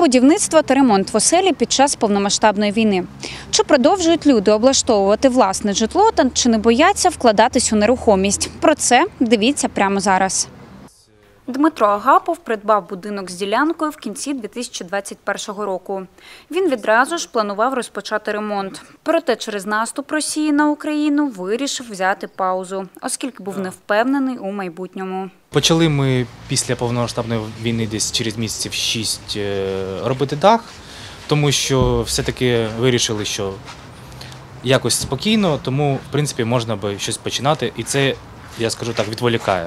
Будівництво та ремонт в оселі під час повномасштабної війни. Чи продовжують люди облаштовувати власне житло та чи не бояться вкладатись у нерухомість? Про це дивіться прямо зараз. Дмитро Агапов придбав будинок з ділянкою в кінці 2021 року. Він відразу ж планував розпочати ремонт. Проте через наступ Росії на Україну вирішив взяти паузу, оскільки був не впевнений у майбутньому. Почали ми після повномасштабної війни десь через місяців 6 робити дах, тому що все-таки вирішили, що якось спокійно, тому в принципі можна би щось починати і це, я скажу так, відволікає.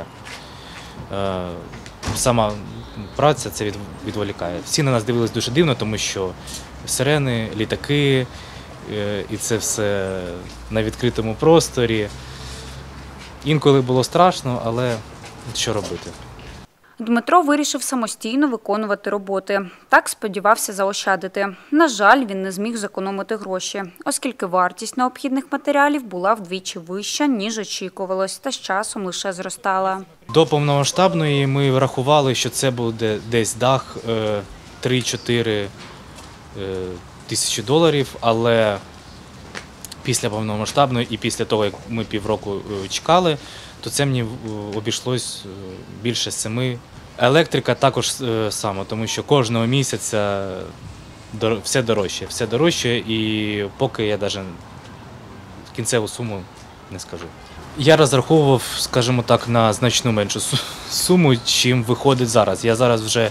Сама праця це відволікає. Всі на нас дивились дуже дивно, тому що сирени, літаки, і це все на відкритому просторі. Інколи було страшно, але що робити? Дмитро вирішив самостійно виконувати роботи. Так сподівався заощадити. На жаль, він не зміг зекономити гроші, оскільки вартість необхідних матеріалів була вдвічі вища, ніж очікувалось, та з часом лише зростала. До повномасштабної ми врахували, що це буде десь дах 3-4 тисячі доларів, але після повномасштабної і після того, як ми півроку чекали, то це мені обійшлось більше 7. Електрика також саме, тому що кожного місяця все дорожче і поки я навіть кінцеву суму не скажу. Я розраховував, скажімо так, на значно меншу суму, чим виходить зараз. Я зараз вже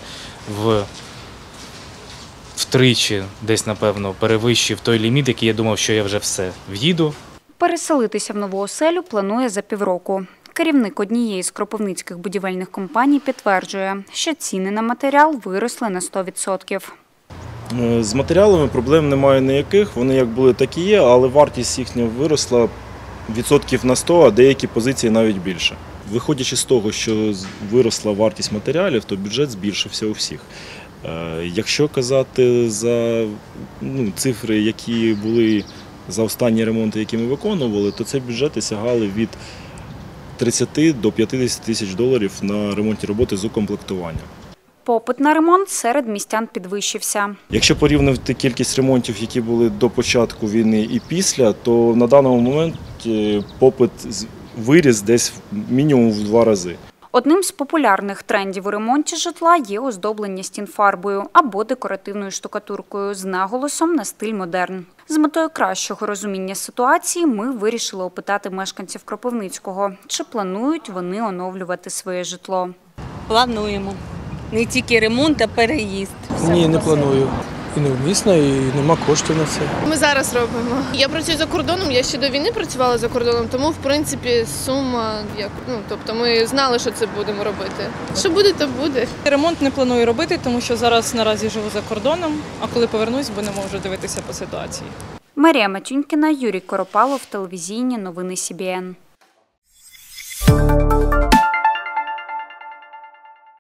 втричі десь, напевно, перевищив той ліміт, який я думав, що я вже все в'їду. Переселитися в нову оселю планує за півроку. Керівник однієї з кропивницьких будівельних компаній підтверджує, що ціни на матеріал виросли на 100%. З матеріалами проблем немає ніяких, вони як були, так і є, але вартість їхня виросла відсотків на 100, а деякі позиції навіть більше. Виходячи з того, що виросла вартість матеріалів, то бюджет збільшився у всіх. Якщо казати за цифри, які були за останні ремонти, які ми виконували, то це бюджети сягали від 30 до 50 тисяч доларів на ремонтні роботи з укомплектуванням. Попит на ремонт серед містян підвищився. Якщо порівнювати кількість ремонтів, які були до початку війни і після, то на даний момент попит виріс десь мінімум в 2 рази. Одним з популярних трендів у ремонті житла є оздоблення стін фарбою або декоративною штукатуркою з наголосом на стиль модерн. З метою кращого розуміння ситуації ми вирішили опитати мешканців Кропивницького, чи планують вони оновлювати своє житло. Плануємо. Не тільки ремонт, а переїзд. Ні, не планую. І невмісно, і нема коштів на це. Ми зараз робимо. Я працюю за кордоном, я ще до війни працювала за кордоном, тому, в принципі, сума, тобто ми знали, що це будемо робити. Що буде, то буде. Ремонт не планую робити, тому що зараз наразі живу за кордоном, а коли повернусь, будемо вже дивитися по ситуації. Марія Матюнькіна, Юрій Коропалов, телевізійні новини СІБІН.